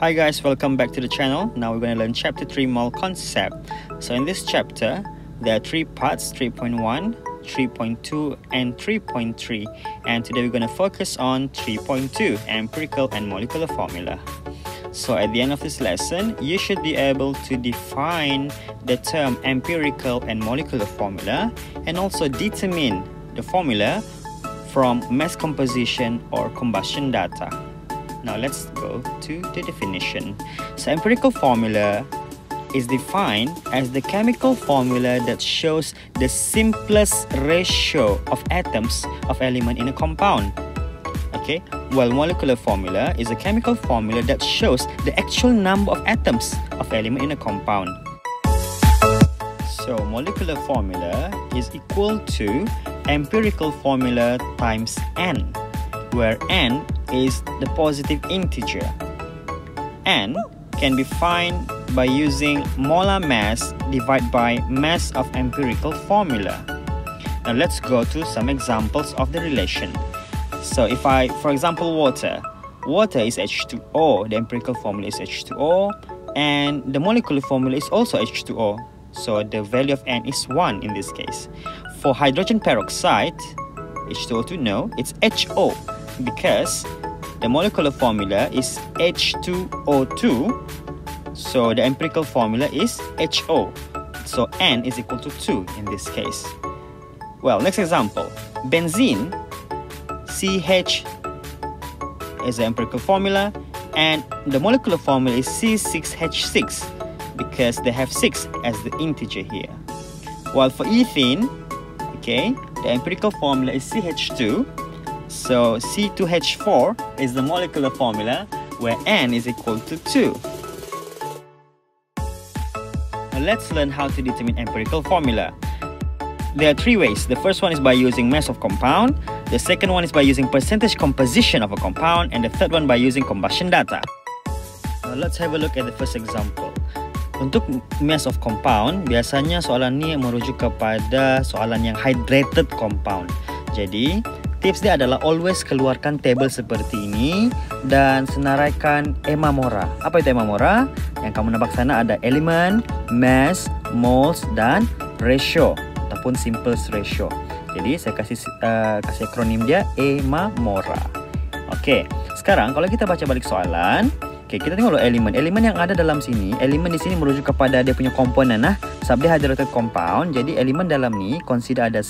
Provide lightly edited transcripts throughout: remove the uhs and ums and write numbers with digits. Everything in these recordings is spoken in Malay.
Hi guys, welcome back to the channel. Now we're going to learn chapter 3 mole concept. So in this chapter, there are 3 parts, 3.1, 3.2 and 3.3, and today we're going to focus on 3.2, empirical and molecular formula. So at the end of this lesson, you should be able to define the term empirical and molecular formula and also determine the formula from mass composition or combustion data. Now let's go to the definition. So empirical formula is defined as the chemical formula that shows the simplest ratio of atoms of element in a compound. Okay, while molecular formula is a chemical formula that shows the actual number of atoms of element in a compound. So molecular formula is equal to empirical formula times n, where n is the positive integer. N can be found by using molar mass divided by mass of empirical formula. Now let's go to some examples of the relation. So if for example, water is H2O, the empirical formula is H2O, and the molecular formula is also H2O. So the value of N is 1 in this case. For hydrogen peroxide, H2O2, no, it's HO, because the molecular formula is H2O2, so the empirical formula is HO. So N is equal to 2 in this case. Well, next example, benzene, CH is the empirical formula, and the molecular formula is C6H6 because they have 6 as the integer here. While for ethene, okay, the empirical formula is CH2, so C2H4 is the molecular formula where N is equal to 2. Now let's learn how to determine empirical formula. There are 3 ways. The first one is by using mass of compound, the second one is by using percentage composition of a compound, and the third one by using combustion data. Now let's have a look at the first example. Untuk mass of compound, biasanya soalan ini merujuk kepada soalan yang hydrated compound. Jadi, tips dia adalah always keluarkan table seperti ini dan senaraikan EMA-MORA. Apa itu EMA-MORA? Yang kamu nampak sana ada element, mass, moles, dan ratio ataupun simplest ratio. Jadi saya kasih akronim dia EMA-MORA. Oke, sekarang kalau kita baca balik soalan, oke, kita tengok dulu elemen. Elemen yang ada dalam sini, elemen di sini merujuk kepada dia punya komponen lah. Sebab dia hydrated compound, jadi elemen dalam ni consider ada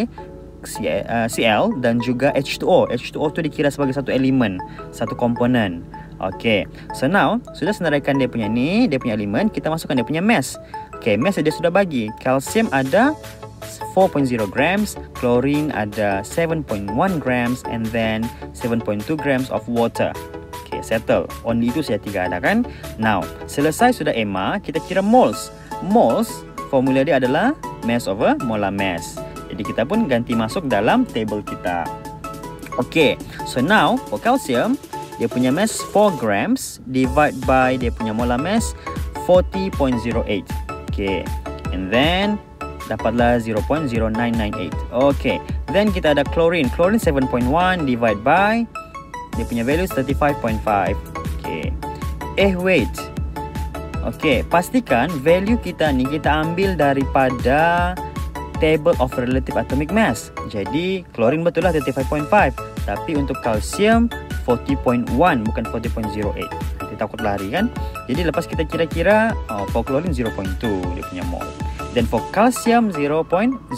Cl dan juga H2O. H2O tu dikira sebagai satu elemen, satu komponen. Oke, so now sudah senaraikan dia punya ni, dia punya elemen, kita masukkan dia punya mass. Oke, mass dia sudah bagi. Kalsium ada 4.0 grams, chlorine ada 7.1 grams, and then 7.2 grams of water. Okay, settle. Only itu saja 3 ada kan? Now, selesai sudah EMA, kita kira moles. Moles, formula dia adalah mass over molar mass. Jadi kita pun ganti masuk dalam table kita. Okay, so now for calcium, dia punya mass 4 grams divide by dia punya molar mass 40.08. Okay, and then dapatlah 0.0998. Okay, then kita ada chlorine. Chlorine 7.1 divide by dia punya value 35.5. Okay, wait. Okay, pastikan value kita ni kita ambil daripada table of relative atomic mass. Jadi chlorine betul lah 35.5, tapi untuk calcium 40.1 bukan 40.08. Nanti takut lari kan. Jadi lepas kita kira-kira, for chlorine 0.2 dia punya mole. Dan for calcium 0.0998.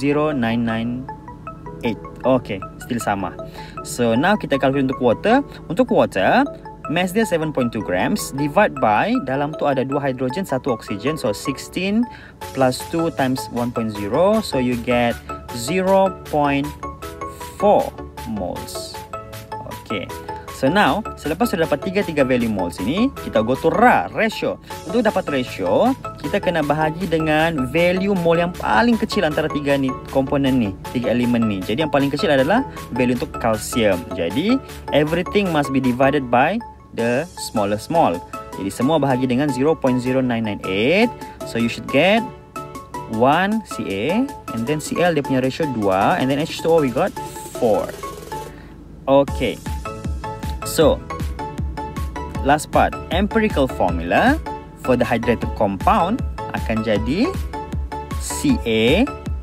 Okay, still sama. So now kita calculate untuk water. Untuk water, mass dia 7.2 grams divide by, dalam tu ada 2 hydrogen, 1 oxygen, so 16 plus 2 times 1.0, so you get 0.4 moles. Okay, so now selepas sudah dapat 3 value moles ini, kita go to ratio. Untuk dapat ratio, kita kena bahagi dengan value mole yang paling kecil antara 3 ni komponen ni, 3 elemen ni. Jadi yang paling kecil adalah value untuk calcium. Jadi everything must be divided by the smallest mole. Jadi semua bahagi dengan 0.0998. So you should get 1 Ca, and then Cl dia punya ratio 2, and then H2O we got 4. Okay, so last part, empirical formula for the hydrated compound akan jadi Ca,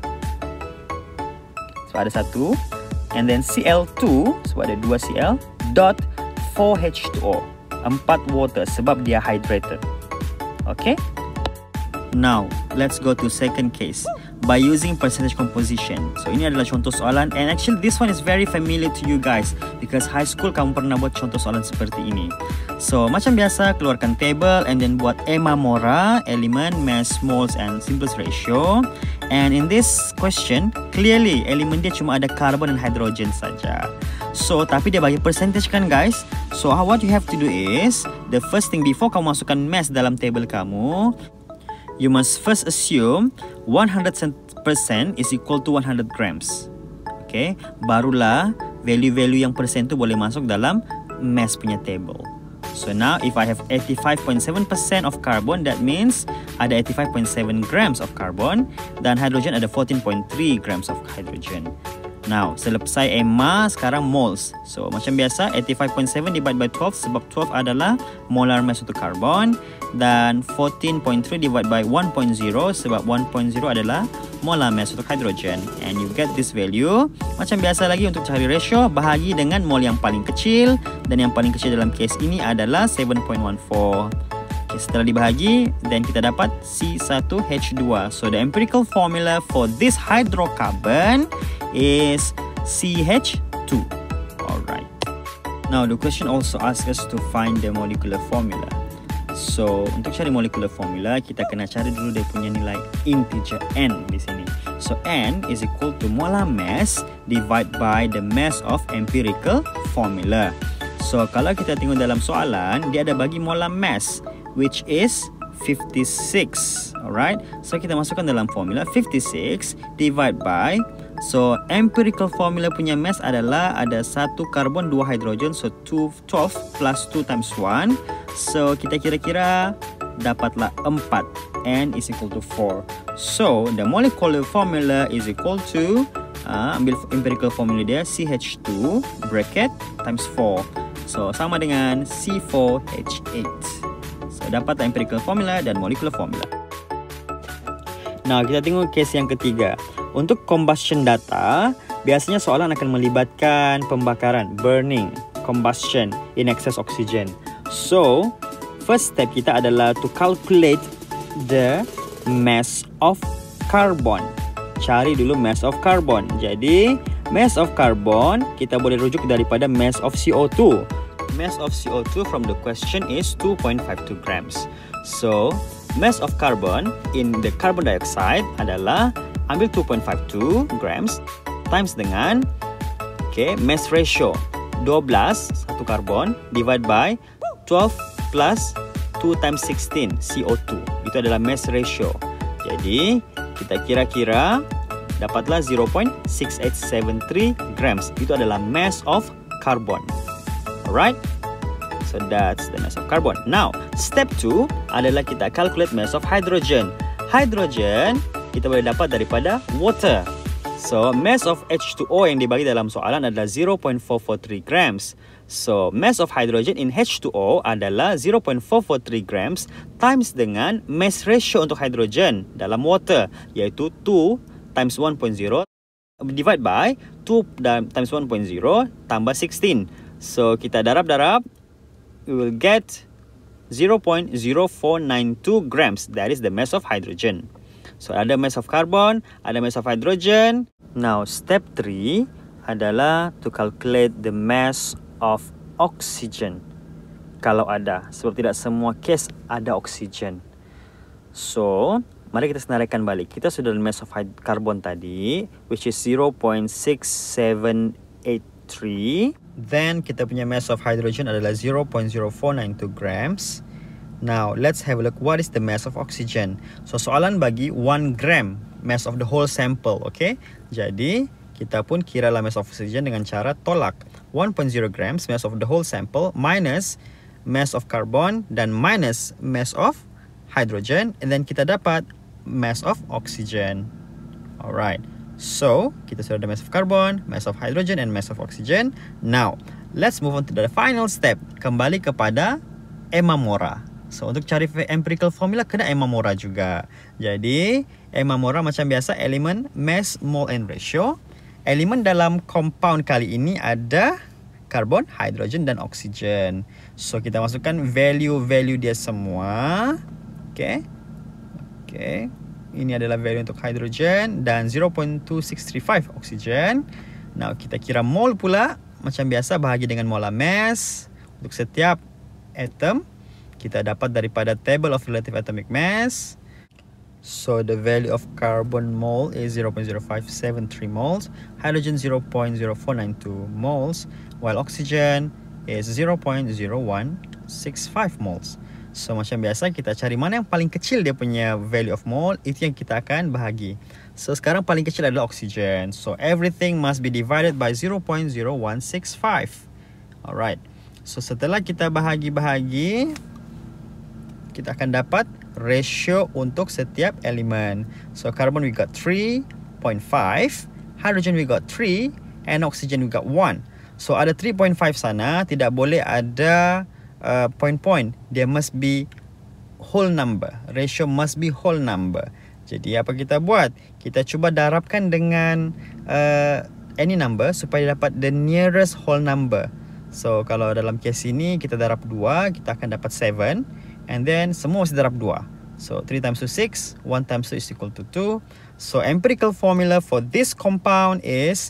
sebab ada satu, and then Cl2 sebab ada 2 Cl, dot 4H2O, 4 water sebab dia hydrated. Okay? Now, let's go to second case. By using percentage composition. So, ini adalah contoh soalan, and actually this one is very familiar to you guys because high school kamu pernah buat contoh soalan seperti ini. So, macam biasa, keluarkan table and then buat EMA Mora, element, mass, moles and simplest ratio. And in this question, clearly elemen dia cuma ada carbon dan hydrogen saja. So, tapi dia bagi percentage kan guys. So, what you have to do is, the first thing before kamu masukkan mass dalam table kamu, you must first assume 100% is equal to 100 grams. Okay, barulah value-value yang persen tu boleh masuk dalam mass punya table. So now if I have 85.7% of carbon, that means ada 85.7 grams of carbon dan hydrogen ada 14.3 grams of hydrogen. Now, selesai EMA, sekarang moles. So, macam biasa, 85.7 divided by 12 sebab 12 adalah molar mass untuk carbon dan 14.3 divided by 1.0 sebab 1.0 adalah molar mass untuk hydrogen. And you get this value. Macam biasa lagi untuk cari ratio, bahagi dengan mol yang paling kecil dan yang paling kecil dalam case ini adalah 7.14. Okay, setelah dibahagi, then kita dapat C1H2. So, the empirical formula for this hydrocarbon is CH2. Alright. Now, the question also asks us to find the molecular formula. So, untuk cari molecular formula, kita kena cari dulu dia punya nilai integer N di sini. So, N is equal to molar mass divided by the mass of empirical formula. So, kalau kita tengok dalam soalan, dia ada bagi molar mass, which is 56. Alright. So, kita masukkan dalam formula 56 divided by, so empirical formula punya mass adalah ada 1 karbon 2 hidrogen, so 12 plus 2 times 1. So kita kira-kira dapatlah 4. N is equal to 4. So the molecular formula is equal to, ambil empirical formula dia, CH2 bracket times 4. So sama dengan C4H8. So dapat empirical formula dan molecular formula. Nah, kita tengok case yang ketiga. Untuk combustion data, biasanya soalan akan melibatkan pembakaran, burning, combustion in excess oxygen. So, first step kita adalah to calculate the mass of carbon. Cari dulu mass of carbon. Jadi, mass of carbon kita boleh rujuk daripada mass of CO2. Mass of CO2 from the question is 2.52 grams. So, mass of carbon in the carbon dioxide adalah ambil 2.52 grams times dengan mass ratio 12 1 karbon divide by 12 plus 2 times 16 CO2. Itu adalah mass ratio. Jadi kita kira-kira dapatlah 0.6873 grams. Itu adalah mass of carbon. Alright? So that's the mass of carbon. Now, step 2 adalah kita calculate mass of hydrogen. Hydrogen kita boleh dapat daripada water. So, mass of H2O yang dibagi dalam soalan adalah 0.443 grams. So, mass of hydrogen in H2O adalah 0.443 grams times dengan mass ratio untuk hydrogen dalam water, iaitu 2 times 1.0 divide by 2 times 1.0 tambah 16. So, kita darab-darab, we will get 0.0492 grams. That is the mass of hydrogen. So, ada mass of carbon, ada mass of hydrogen. Now, step 3 adalah to calculate the mass of oxygen. Kalau ada, sebab tidak semua case ada oxygen. So, mari kita senaraikan balik. Kita sudah ada mass of carbon tadi, which is 0.6783. Then, kita punya mass of hydrogen adalah 0.0492 grams. Now, let's have a look. What is the mass of oxygen? So, soalan bagi 1 gram mass of the whole sample. Okay? Jadi, kita pun kiralah mass of oxygen dengan cara tolak. 1.0 grams mass of the whole sample minus mass of carbon dan minus mass of hydrogen. And then, kita dapat mass of oxygen. Alright. So, kita sudah ada mass of carbon, mass of hydrogen, and mass of oxygen. Now, let's move on to the final step. Kembali kepada Emma-Mora. So untuk cari empirical formula kena Emma-Mora juga. Jadi Emma-Mora macam biasa, elemen, mass, mole and ratio. Elemen dalam compound kali ini ada karbon, hidrogen dan oksigen. So kita masukkan value-value dia semua. Okay. Ini adalah value untuk hidrogen dan 0.2635 oksigen. Now kita kira mole pula. Macam biasa bahagi dengan molar mass. Untuk setiap atom kita dapat daripada table of relative atomic mass. So the value of carbon mole is 0.0573 moles, hydrogen 0.0492 moles, while oxygen is 0.0165 moles. So macam biasa kita cari mana yang paling kecil dia punya value of mole, itu yang kita akan bahagi. So sekarang paling kecil adalah oksigen. So everything must be divided by 0.0165. Alright. So setelah kita bahagi-bahagi, kita akan dapat ratio untuk setiap elemen. So carbon we got 3.5, hydrogen we got 3, and oxygen we got 1. So ada 3.5 sana, tidak boleh ada point-point. Dia must be whole number. Ratio must be whole number. Jadi apa kita buat? Kita cuba darabkan dengan any number supaya dapat the nearest whole number. So kalau dalam kes ini kita darab 2, kita akan dapat 7. And then semua mesti darab 2. So 3 times 2 6, 1 times 2 is equal to 2. So empirical formula for this compound is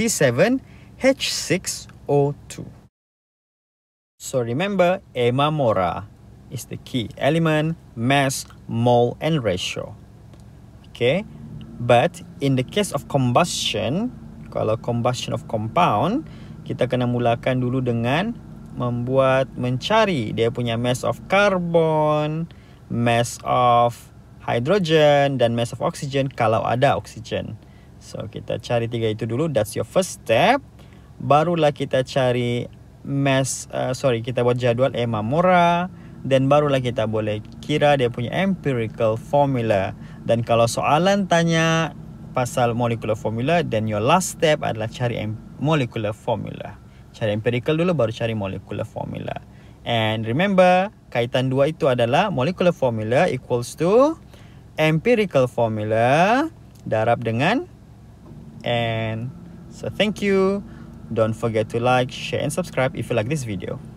C7H6O2. So remember, Emma-Mora is the key element, mass, mole and ratio. Okay, but in the case of combustion, kalau combustion of compound, kita kena mulakan dulu dengan mencari dia punya mass of carbon, mass of hydrogen dan mass of oxygen kalau ada oksigen. So kita cari 3 itu dulu, that's your first step. Barulah kita cari kita buat jadual Emma-Mora, dan barulah kita boleh kira dia punya empirical formula. Dan kalau soalan tanya pasal molecular formula, then your last step adalah cari molecular formula. Cari empirical dulu baru cari molecular formula. And remember, kaitan dua itu adalah molecular formula equals to empirical formula darab dengan N. So thank you. Don't forget to like, share and subscribe if you like this video.